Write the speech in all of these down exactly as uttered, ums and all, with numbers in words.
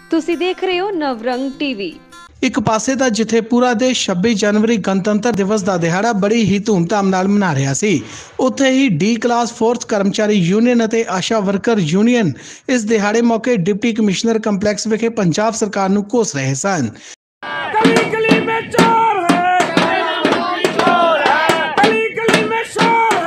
ਤੁਸੀਂ ਦੇਖ ਰਹੇ ਹੋ ਨਵਰੰਗ ਟੀਵੀ। एक पासे ਤਾਂ जिथे पूरा देश छब्बी जनवरी गणतंत्र दिवस का दिहाड़ा बड़ी ही धूमधाम नाल मना रहा सी, उत्थे ही डी क्लास फोर्थ कर्मचारी यूनियन और आशा वर्कर यूनियन इस दिहाड़े मौके डिप्टी कमिश्नर कंपलैक्स विखे पंजाब सरकार नूं कोस रहे सन। गली गली में चोर है, गली गली में शोर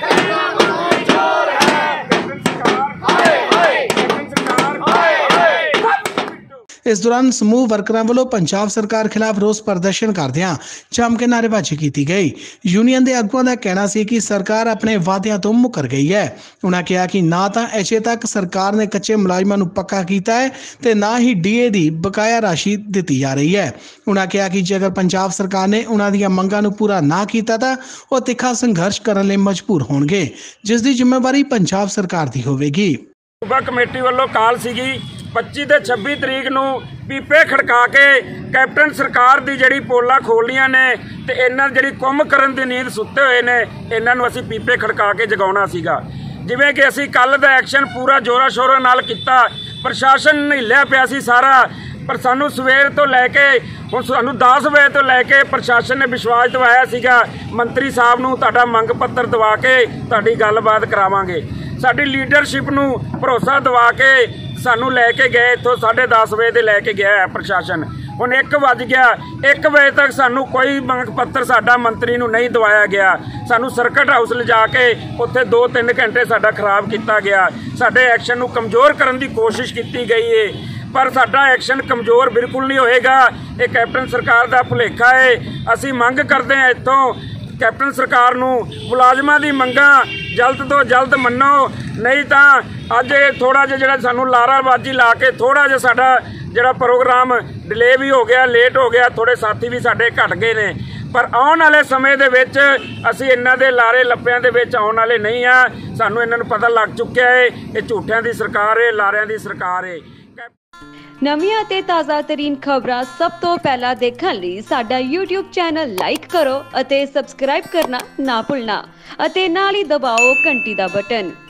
इस दौरान समूह वर्करां वालों पंजाब सरकार खिलाफ रोस प्रदर्शन करदियां जम के नारेबाजी की गई। यूनियन के आगुआं का कहना सी कि सरकार अपने वादियां तो मुकर गई है। उन्होंने कहा कि ना तो अजे तक सरकार ने कच्चे मुलाजमां नूं पक्का किया है ते ना ही डी ए की बकाया राशि दी जा रही है। उन्होंने कहा कि जेकर पंजाब सरकार ने उन्हां दीआं मंगां नूं पूरा ना किया तो वह तिखा संघर्ष करने लई मजबूर होणगे, जिस दी जिम्मेवारी पंजाब सरकार की होवेगी। सूबा कमेटी वालों काल सीगी पच्ची ते छब्बी तरीक नूं पीपे खड़का के कैप्टन सरकार दी जिहड़ी पोलां खोलियां ने ते इन्हां जिहड़ी कुंभ करन दी नींद सुत्ते होए ने, इन्हां नूं असीं पीपे खड़का के जगाउणा सीगा। जिवें कि असीं कल दा एक्शन पूरा जोरा शोरा नाल कीता, प्रशासन हिल्लिया पिया सी सारा, पर सानू सवेर तो लैके हुण सानू दस बजे तो लैके प्रशासन ने विश्वास दिवाया सीगा मंत्री साहब नूं तुहाडा मंग पत्तर दवा के तुहाडी गलबात करावांगे। साडी लीडरशिप नूं भरोसा दवा के सानू लैके गए, इत्थों साढ़े दस बजे दे लैके गया है प्रशासन। हुण एक वज गया, एक बजे तक सानू कोई मंग पत्तर साडा मंत्री नूं नहीं दवाया गया। सानू सर्किट हाउस लिजा के उत्थे दो तीन घंटे साडा खराब किया गया। साडे एक्शन नूं कमज़ोर करन दी कोशिश की गई है, पर साडा एक्शन कमज़ोर बिल्कुल नहीं होएगा। ये कैप्टन सरकार दा भुलेखा है। असीं मंग करदे हां इत्थों कैप्टन सरकार नूं मुलाजमां दी मंगां जल्द तो जल्द मन्नो, नहीं तो अज थोड़ा जिहा जिहड़ा सानू लाराबाजी ला के थोड़ा जिहा साडा जिहड़ा प्रोग्राम डिले भी हो गया, लेट हो गया, थोड़े साथी भी साडे घट गए ने, पर आउण वाले समय दे विच असीं इन्हां दे लारे लप्पिਆਂ दे विच आउण वाले नहीं आ। सानू इन्हां नूं पता लग चुक्या है ये झूठिਆਂ दी सरकार है, लारिਆਂ ਦੀ सरकार है। ਨਵੀਆਂ ਅਤੇ ਤਾਜ਼ਾ ਤਰੀਨ ਖਬਰਾਂ ਸਭ ਤੋਂ ਪਹਿਲਾਂ ਦੇਖਣ ਲਈ ਸਾਡਾ YouTube ਚੈਨਲ ਲਾਈਕ ਕਰੋ ਅਤੇ ਸਬਸਕ੍ਰਾਈਬ ਕਰਨਾ ਨਾ ਭੁੱਲਣਾ ਅਤੇ ਨਾਲ ਹੀ ਦਬਾਓ ਘੰਟੀ ਦਾ ਬਟਨ।